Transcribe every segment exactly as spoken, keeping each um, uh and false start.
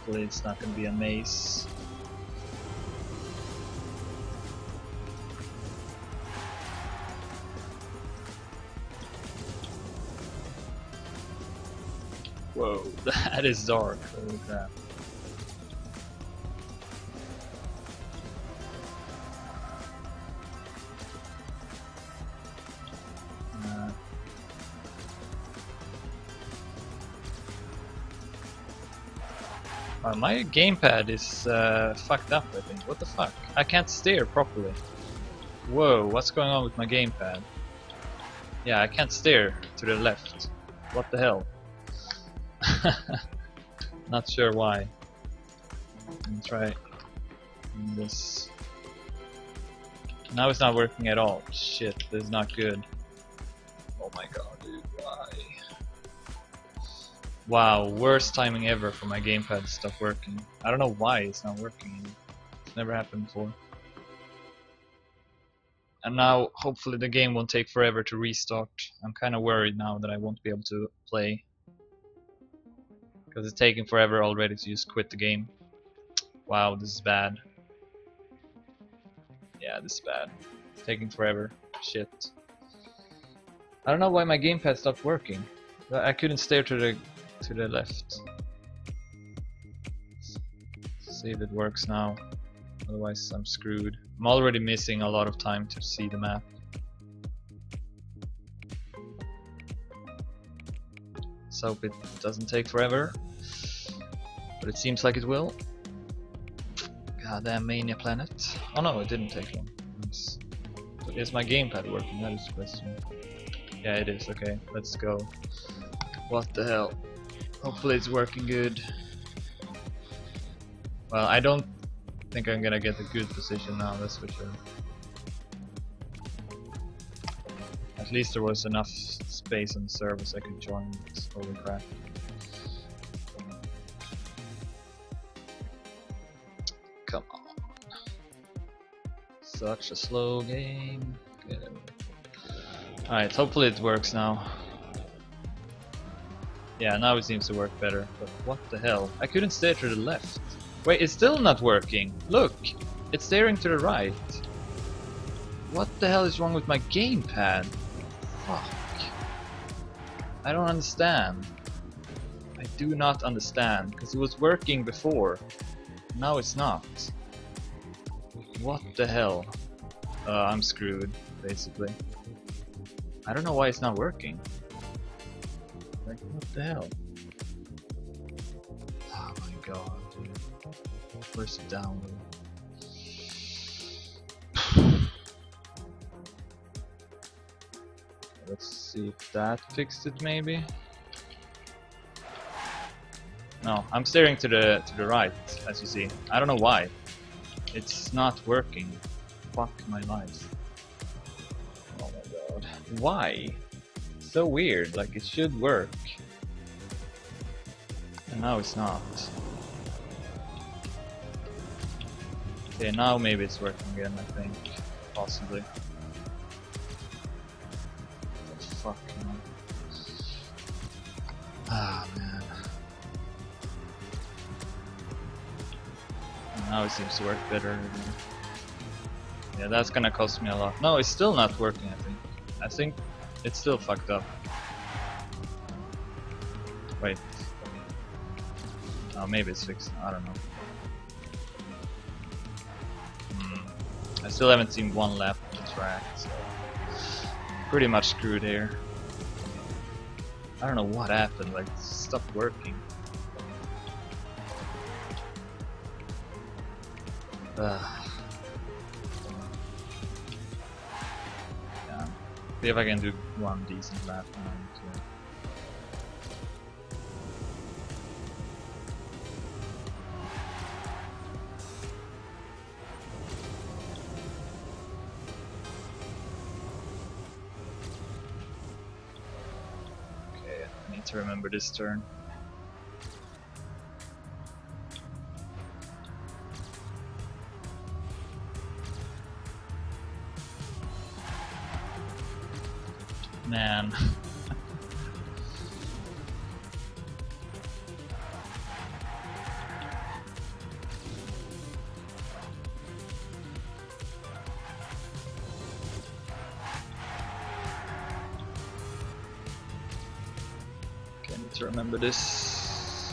hopefully it's not gonna be a maze. Whoa, that is dark, holy crap. Uh, uh, my gamepad is uh, fucked up, I think. What the fuck? I can't steer properly. Whoa, what's going on with my gamepad? Yeah, I can't steer to the left. What the hell? Not sure why. Let me try this. Now it's not working at all. Shit, this is not good. Oh my god, dude, why? Wow, worst timing ever for my gamepad to stop working. I don't know why it's not working. It's never happened before. And now, hopefully the game won't take forever to restart. I'm kinda worried now that I won't be able to play. Because it's taking forever already to just quit the game. Wow, this is bad. Yeah, this is bad. It's taking forever. Shit. I don't know why my gamepad stopped working. I couldn't steer to the to the left. Let's see if it works now. Otherwise I'm screwed. I'm already missing a lot of time to see the map. Let's hope it doesn't take forever. But it seems like it will. Goddamn Mania Planet. Oh no, it didn't take long. Nice. But is my gamepad working? That is the question. Yeah, it is. Okay, let's go. What the hell? Hopefully it's working good. Well, I don't think I'm gonna get a good position now, that's for sure. At least there was enough space on the service I could join this. Holy crap. Come on. Such a slow game. Alright, hopefully it works now. Yeah, now it seems to work better. But what the hell? I couldn't steer to the left. Wait, it's still not working. Look, it's steering to the right. What the hell is wrong with my gamepad? Fuck. I don't understand. I do not understand, because it was working before. Now it's not. What the hell? Uh, I'm screwed, basically. I don't know why it's not working. Like, what the hell? Oh my god, dude. Where's the download? Let's see if that fixed it, maybe. No, I'm steering to the to the right, as you see. I don't know why. It's not working. Fuck my life. Oh my god. Why? So weird, like it should work. And now it's not. Okay, now maybe it's working again, I think. Possibly. What the fuck, man? Ah, man. And now it seems to work better. Yeah, that's gonna cost me a lot. No, it's still not working, I think. I think it's still fucked up. Wait. Oh, maybe it's fixed. I don't know. Hmm. I still haven't seen one lap on the track, so pretty much screwed here. I don't know what happened. Like, it stopped working. Ugh. Yeah. See if I can do one decent lap now. Too. Okay, I need to remember this turn. Man. to remember this.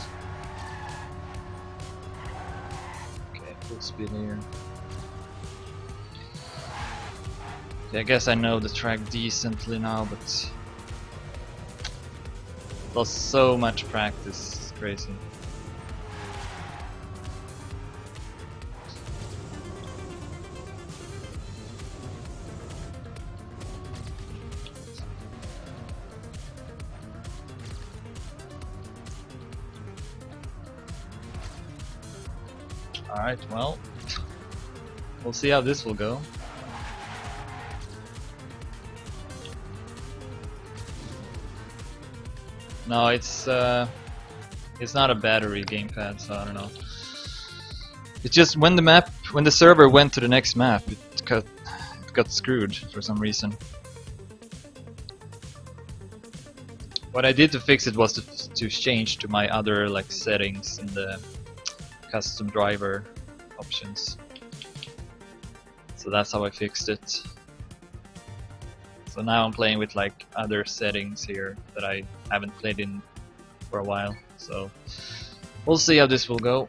Okay, full speed here. Okay, I guess I know the track decently now, but lost so much practice, it's crazy. Alright, well, we'll see how this will go. No, it's uh, it's not a battery gamepad, so I don't know. It's just when the map, when the server went to the next map, it got it got screwed for some reason. What I did to fix it was to to change to my other like settings in the custom driver options. So that's how I fixed it. So now I'm playing with like other settings here that I haven't played in for a while. So we'll see how this will go.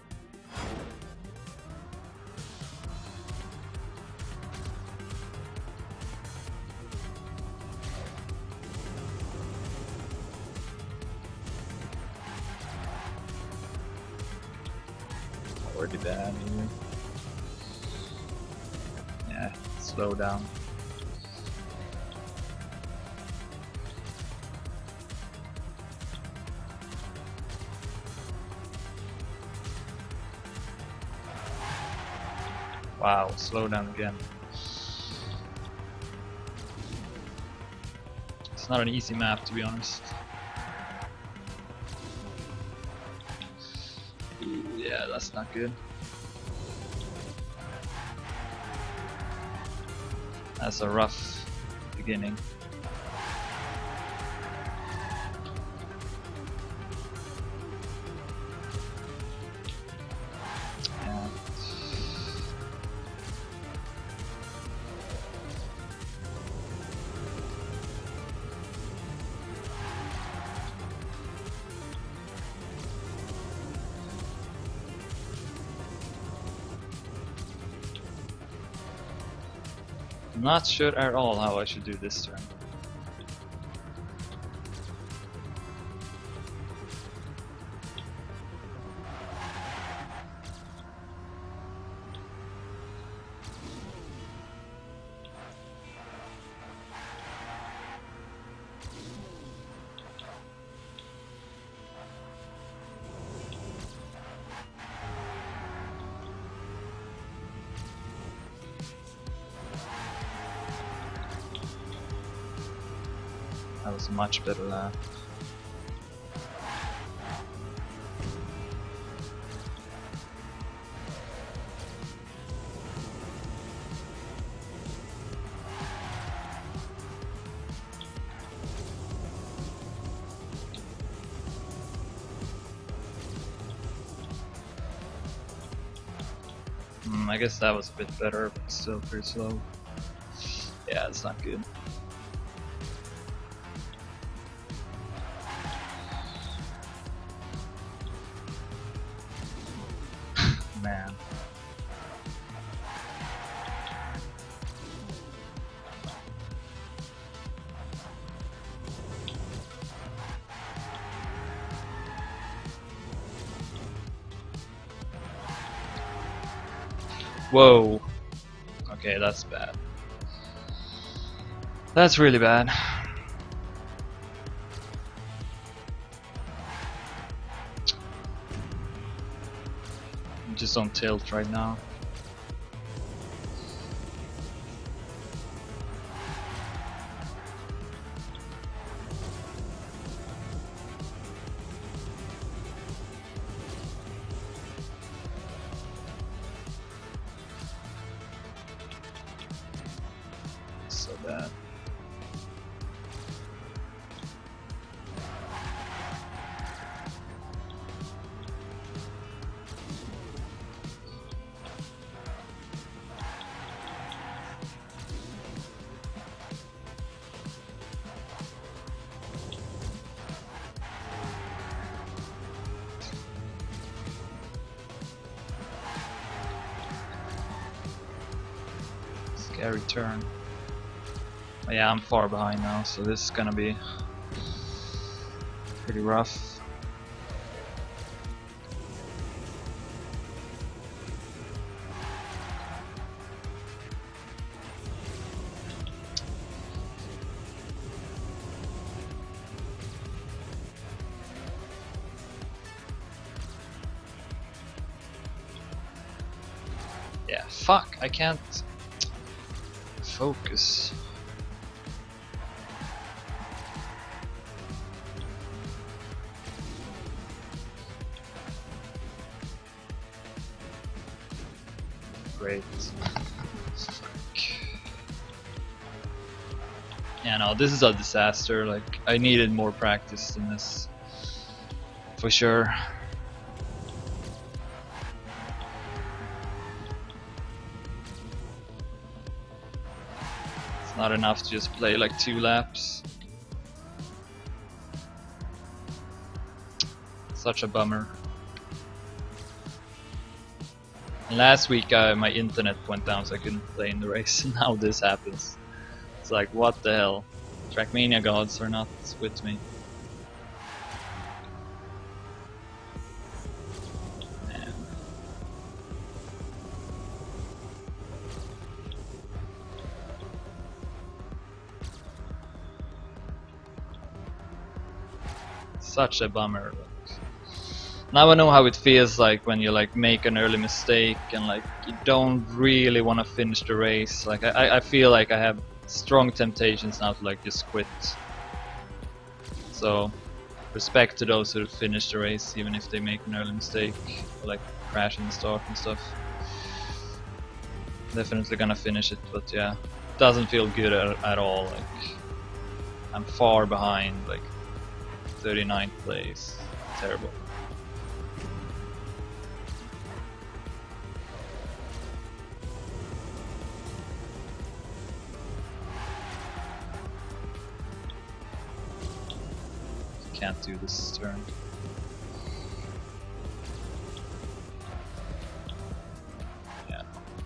Already bad here. Yeah, slow down. Wow, slow down again. It's not an easy map, to be honest. Ooh, yeah, that's not good. That's a rough beginning. Yeah. I'm not sure at all how I should do this turn. That was a much better lap. Mm, I guess that was a bit better, but still pretty slow. Yeah, it's not good. Man. Whoa. Okay, that's bad. That's really bad. I'm just on tilt right now. So bad. Scary turn. But yeah, I'm far behind now, so this is gonna be pretty rough. Yeah, fuck, I can't focus. Great. Yeah, no, this is a disaster. Like, I needed more practice in this, for sure. It's not enough to just play like two laps. Such a bummer. And last week uh, my internet went down, so I couldn't play in the race, and now this happens. It's like, what the hell? Trackmania gods are not with me. Man. Such a bummer. Now I know how it feels like when you like make an early mistake and like you don't really want to finish the race. Like I, I feel like I have strong temptations now to like just quit. So respect to those who finish the race even if they make an early mistake or like crash in the start and stuff. Definitely gonna finish it, but yeah, doesn't feel good at, at all. Like I'm far behind, like thirty-ninth place. Terrible. Can't do this turn. Yeah.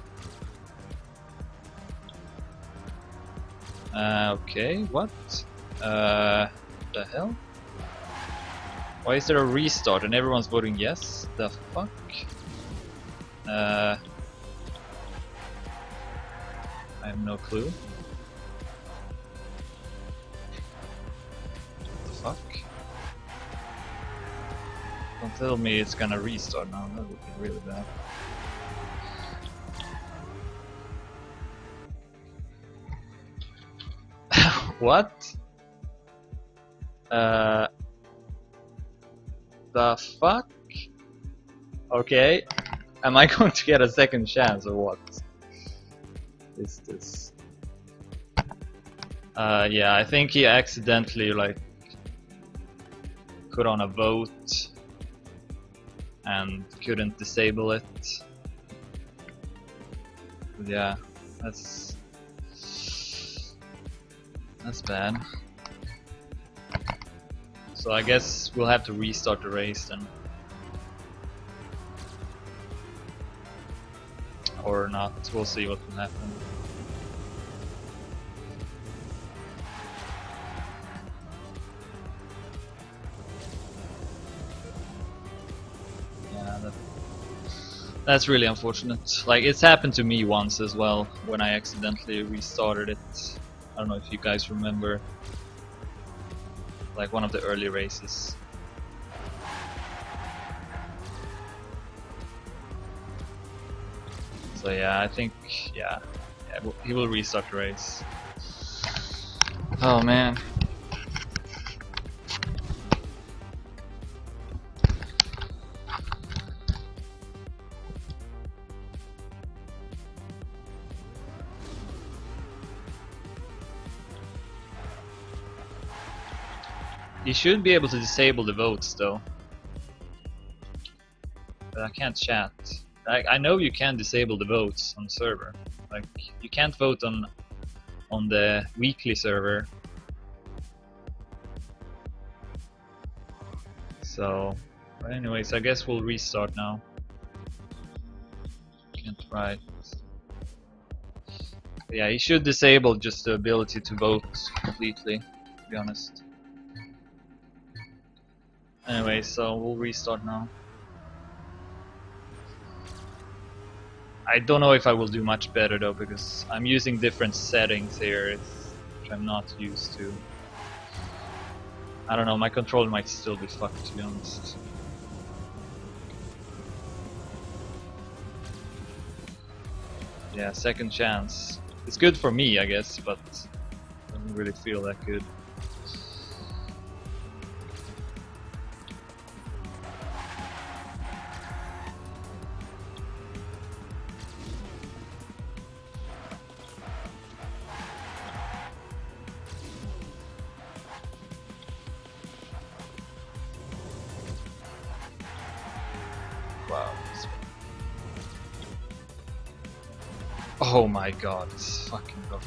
Uh, okay, what? Uh, the hell? Why is there a restart and everyone's voting yes? The fuck? Uh, I have no clue. What the fuck? Don't tell me it's gonna restart now, that would be really bad. What? Uh, the fuck? Okay, am I going to get a second chance or what? Is this? Uh, yeah, I think he accidentally like put on a vote and couldn't disable it. But yeah, that's that's bad. So I guess we'll have to restart the race then. Or not, we'll see what will happen. Yeah, that, that's really unfortunate. Like, it's happened to me once as well, when I accidentally restarted it. I don't know if you guys remember. Like one of the early races. So yeah, I think, yeah, yeah he will restart the race. Oh man. You should be able to disable the votes though. But I can't chat. I, I know you can disable the votes on the server. Like, you can't vote on on the weekly server. So, but anyways, I guess we'll restart now. Can't write. Yeah, he should disable just the ability to vote completely, to be honest. Anyway, so we'll restart now. I don't know if I will do much better though, because I'm using different settings here, which I'm not used to. I don't know, my controller might still be fucked, to be honest. Yeah, second chance. It's good for me, I guess, but it doesn't really feel that good. Wow. Oh my god, it's fucking rough.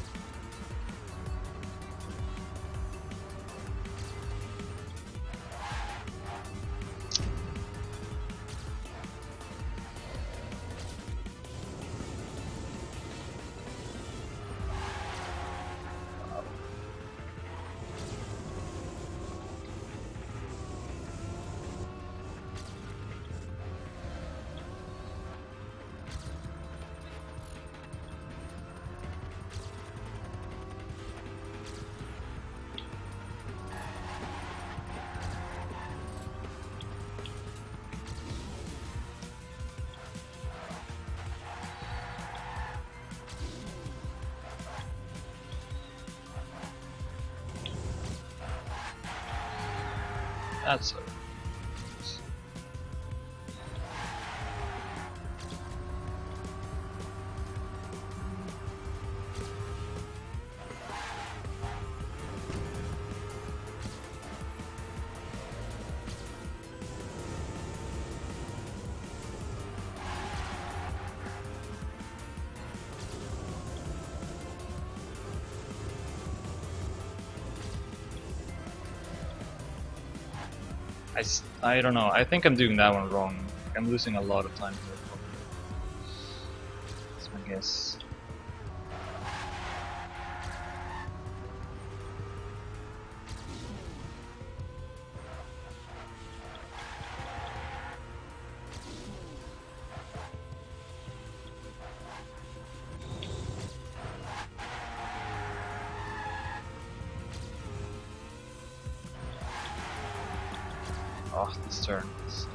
That's a I, s- I don't know. I think I'm doing that one wrong. I'm losing a lot of time here. That's my guess. Oh, this turn. is-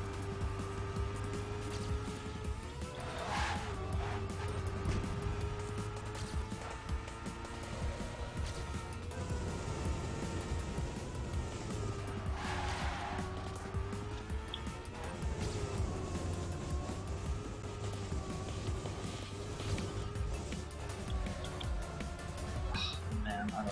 Man, I don't know.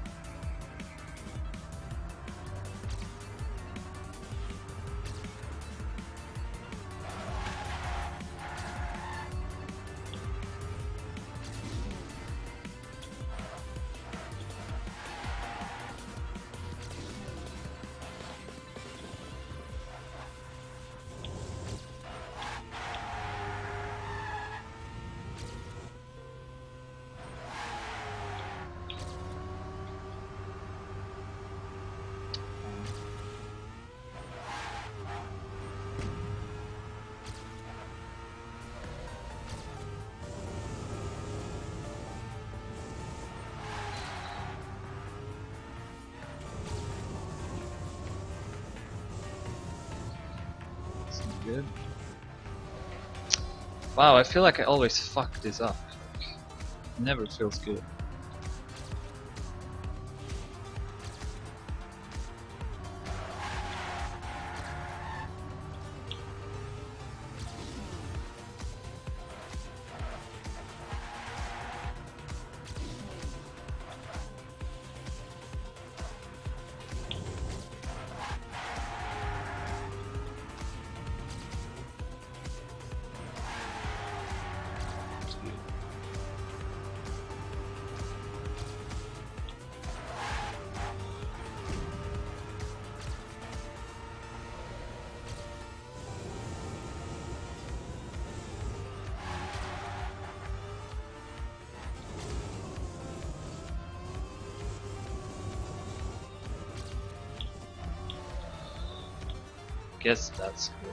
It's not good. Wow, I feel like I always fuck this up. It never feels good. Guess that's good.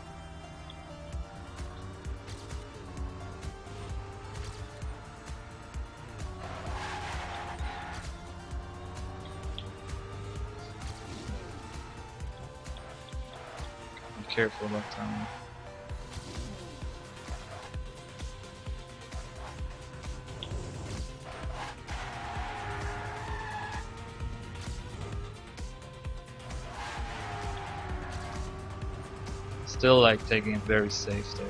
Be careful about time. Still like taking it very safe there.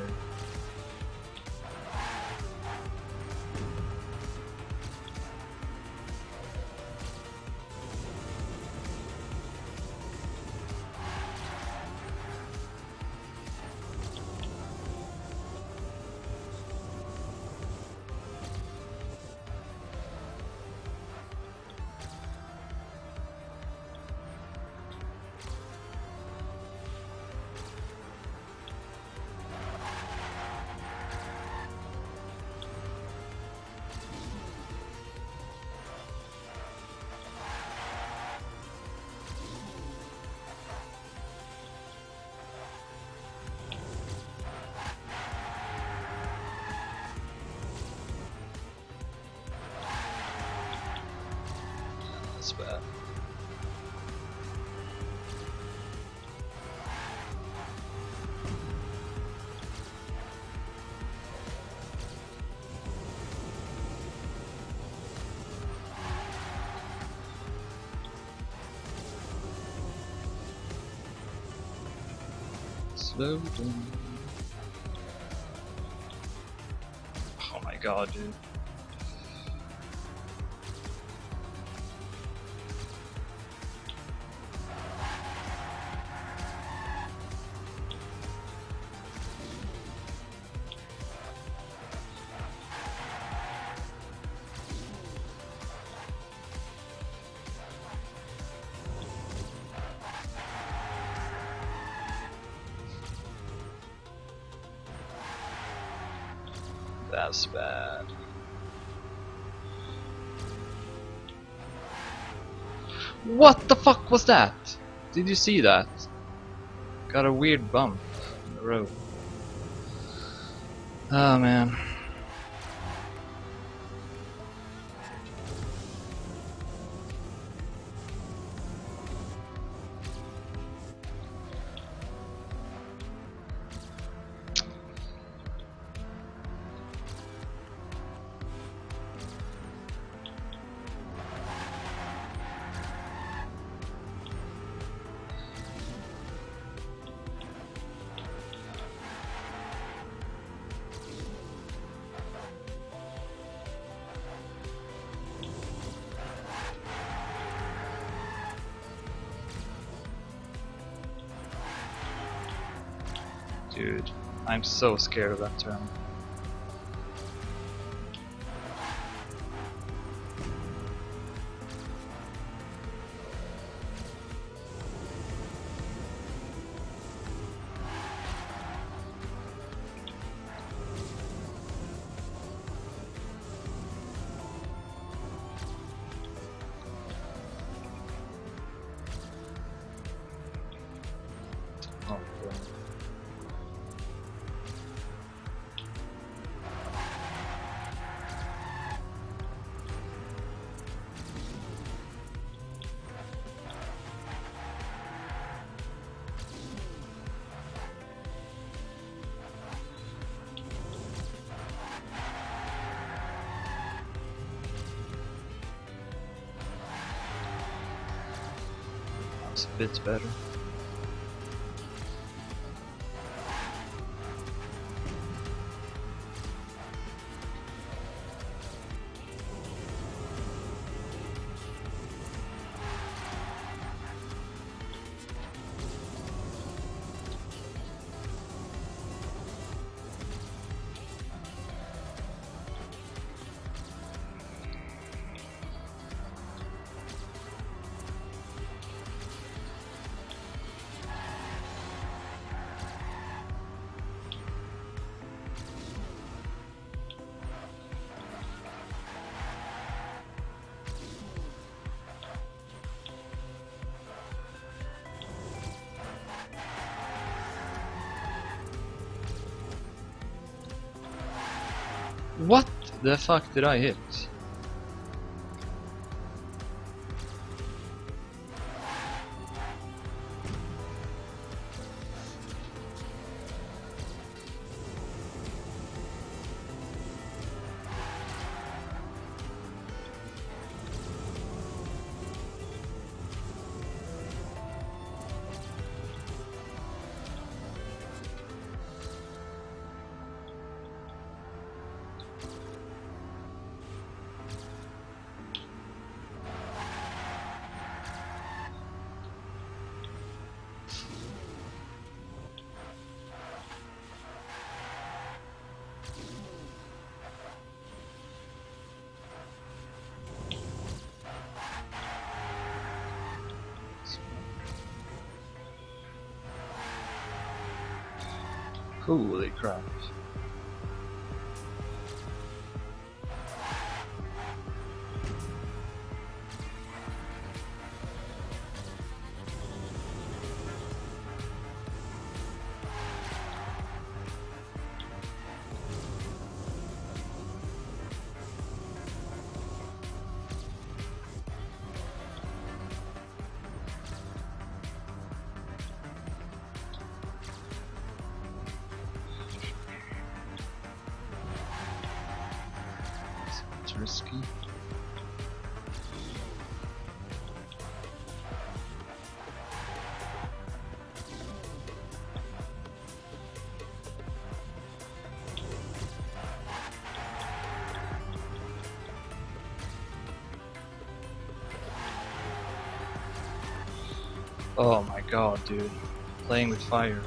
That's bad. Slow down. Oh my god, dude. That's bad. What the fuck was that? Did you see that? Got a weird bump in the road. Oh man. Dude, I'm so scared of that turn. Oh, God. That's a bit better. What the fuck did I hit? Holy crap. It's risky. Oh my god, dude. Playing with fire.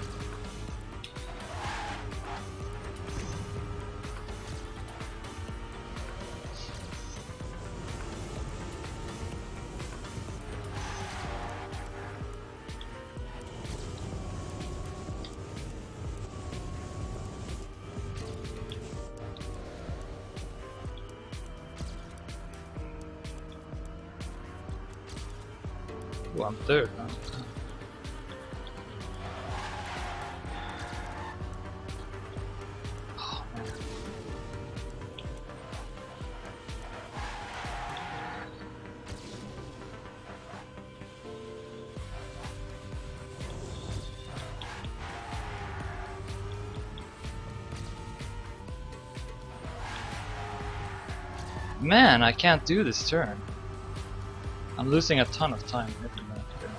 Oh, I'm third now. Oh, man. Man, I can't do this turn. I'm losing a ton of time every minute here.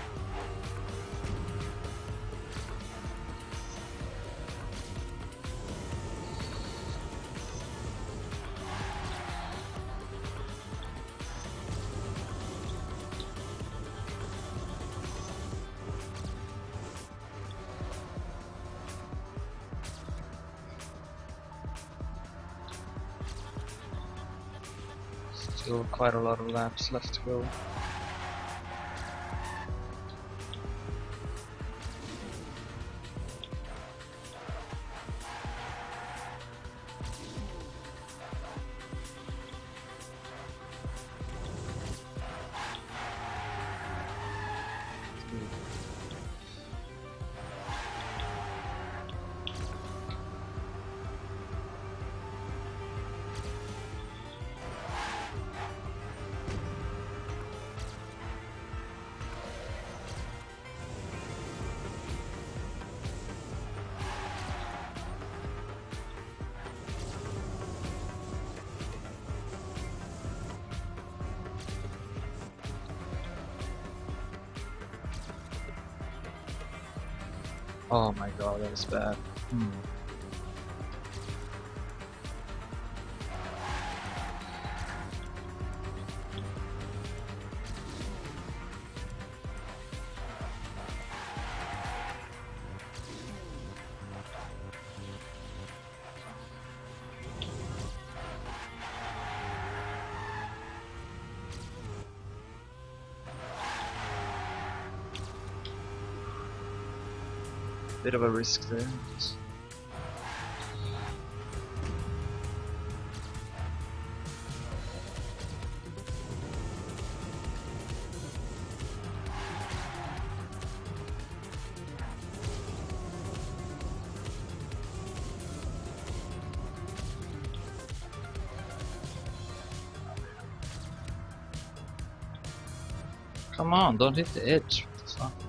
Still quite a lot of laps left to go. Oh my god, that was bad. Hmm. Bit of a risk there. Come on, don't hit the edge. What the fuck?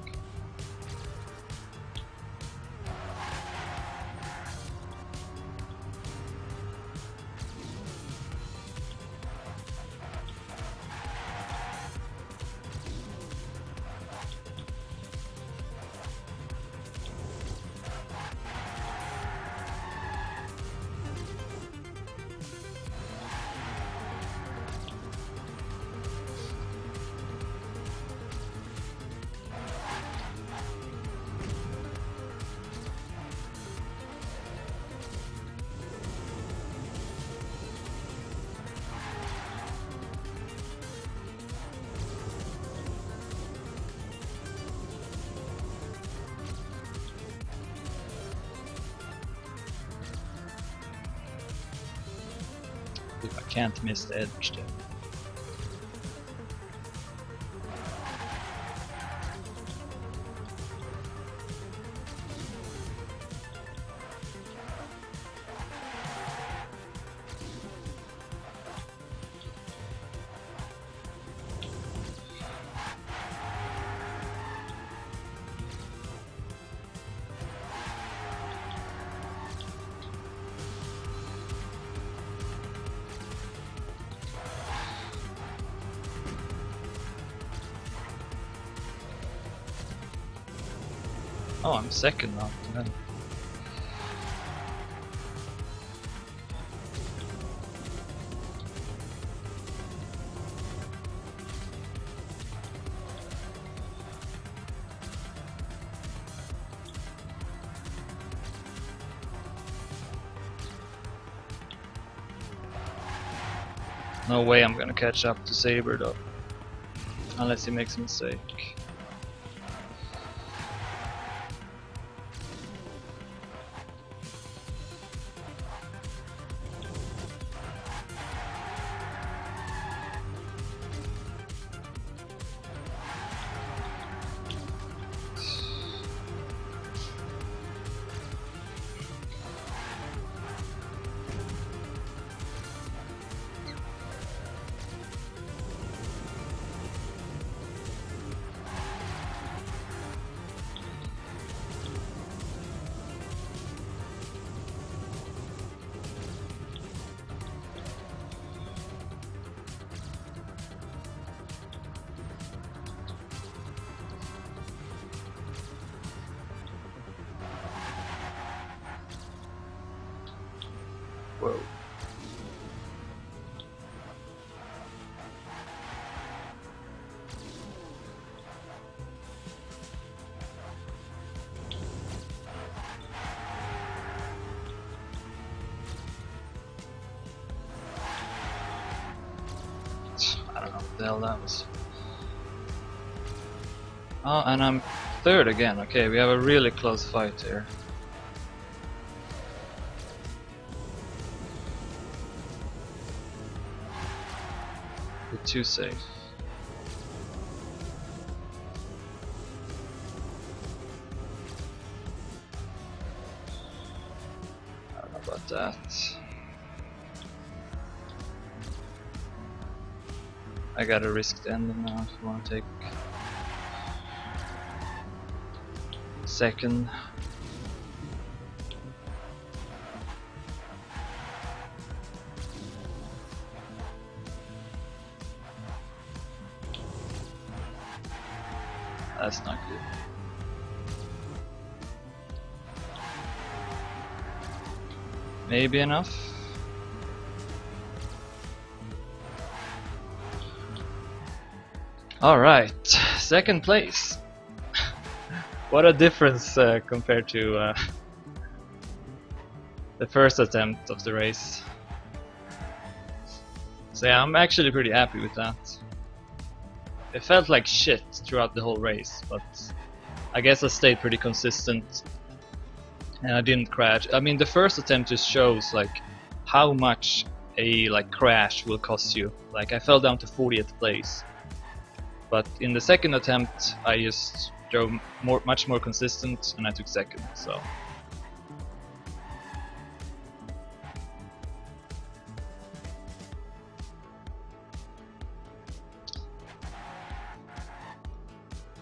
If I can't miss the edge then. Oh, I'm second now. Man. No way I'm gonna catch up to Saber though. Unless he makes a mistake. Whoa. I don't know what the hell that was. Oh, and I'm third again. Okay, we have a really close fight here. We're too safe. I don't know about that. I gotta risk the ending now if you want to take second. That's not good. Maybe enough. Alright, second place. What a difference uh, compared to uh, the first attempt of the race. So yeah, I'm actually pretty happy with that. It felt like shit throughout the whole race, but I guess I stayed pretty consistent and I didn't crash. I mean, the first attempt just shows like how much a like crash will cost you. Like I fell down to fortieth place. But in the second attempt, I just drove more, much more consistent, and I took second. So,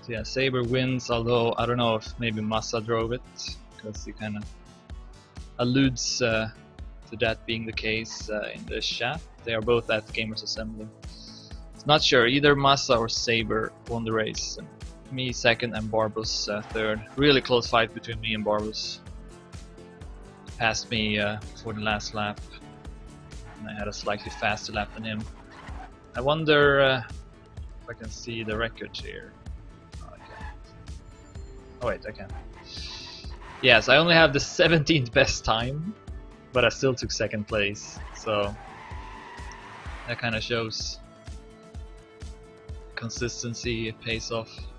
So yeah, Saber wins, although I don't know if maybe Massa drove it, because he kind of alludes uh, to that being the case uh, in the chat. They are both at Gamers Assembly. Not sure, either Massa or Saber won the race. Me second and Barbos uh, third. Really close fight between me and Barbos. Passed me uh, for the last lap. And I had a slightly faster lap than him. I wonder uh, if I can see the records here. Oh, I can't. Oh wait, I can. Yes, I only have the seventeenth best time, but I still took second place. So that kind of shows consistency, it pays off.